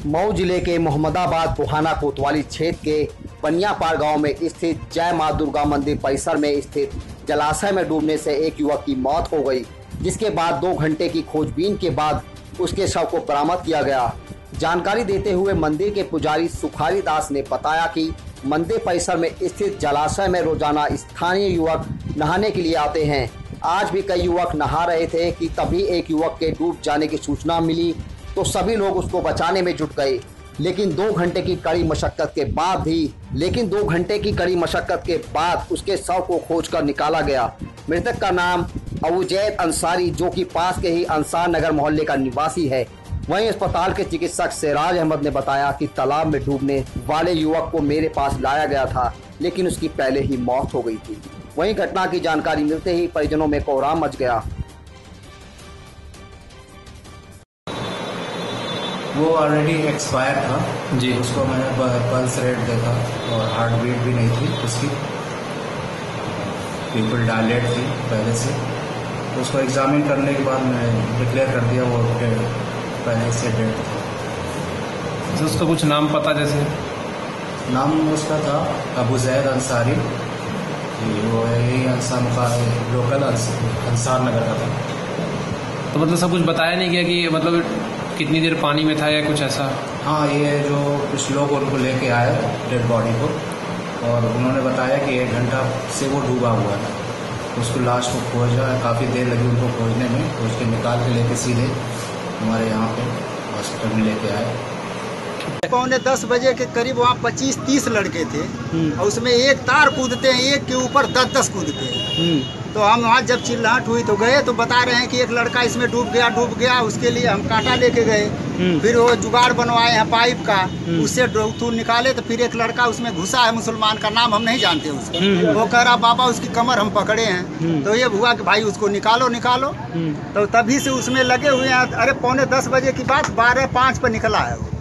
मऊ जिले के मोहम्मदाबाद बुहाना कोतवाली क्षेत्र के बनियापार गांव में स्थित जय मां दुर्गा मंदिर परिसर में स्थित जलाशय में डूबने से एक युवक की मौत हो गई, जिसके बाद 2 घंटे की खोजबीन के बाद उसके शव को बरामद किया गया। जानकारी देते हुए मंदिर के पुजारी सुखारी दास ने बताया कि मंदिर परिसर में स्थित जलाशय में रोजाना स्थानीय युवक नहाने के लिए आते हैं। आज भी कई युवक नहा रहे थे कि तभी एक युवक के डूब जाने की सूचना मिली तो सभी लोग उसको बचाने में जुट गए, लेकिन 2 घंटे की कड़ी मशक्कत के बाद उसके शव को खोजकर निकाला गया। मृतक का नाम अबुजैद अंसारी, जो कि पास के ही अंसार नगर मोहल्ले का निवासी है। वहीं अस्पताल के चिकित्सक सिराज अहमद ने बताया कि तालाब में डूबने वाले युवक को मेरे पास लाया गया था, लेकिन उसकी पहले ही मौत हो गई थी। वहीं घटना की जानकारी मिलते ही परिजनों में कोहराम मच गया। वो ऑलरेडी एक्सपायर था जी। उसको मैंने पल्स रेट देखा और हार्ट बीट भी नहीं थी उसकी, बिल्कुल डायलेट थी पहले से। उसको एग्जामिन करने के बाद मैंने डिक्लेयर कर दिया वो पहले से डेड था। तो उसका कुछ नाम पता? जैसे नाम उसका था अबुजैद अंसारी, वो यही अंसार का लोकल अंसार नगर का था। तो मतलब सब कुछ बताया नहीं गया कि मतलब कितनी देर पानी में था या कुछ ऐसा? हाँ, ये जो कुछ लोग उनको लेके आए डेड बॉडी को, और उन्होंने बताया कि 1 घंटा से वो डूबा हुआ था। उसको लाश को खोजा, काफ़ी देर लगी उनको खोजने में, तो उसके निकाल के लेके सीधे हमारे यहाँ पे हॉस्पिटल में लेके आए। 9:45 बजे के करीब वहाँ 25-30 लड़के थे और उसमें एक तार कूदते हैं, एक के ऊपर 10-10 कूदते हैं। तो हम वहाँ जब चिल्लाहट हुई तो गए तो बता रहे हैं कि एक लड़का इसमें डूब गया। उसके लिए हम कांटा लेके गए, फिर वो जुगाड़ बनवाए हैं पाइप का, उससे डॉक्टर निकाले तो फिर एक लड़का उसमें घुसा है, मुसलमान का, नाम हम नहीं जानते उसका। वो कह रहा बाबा उसकी कमर हम पकड़े हैं। तो ये हुआ कि भाई उसको निकालो। तो तभी से उसमें लगे हुए हैं। अरे 9:45 बजे की बात 12:05 पर निकला है वो।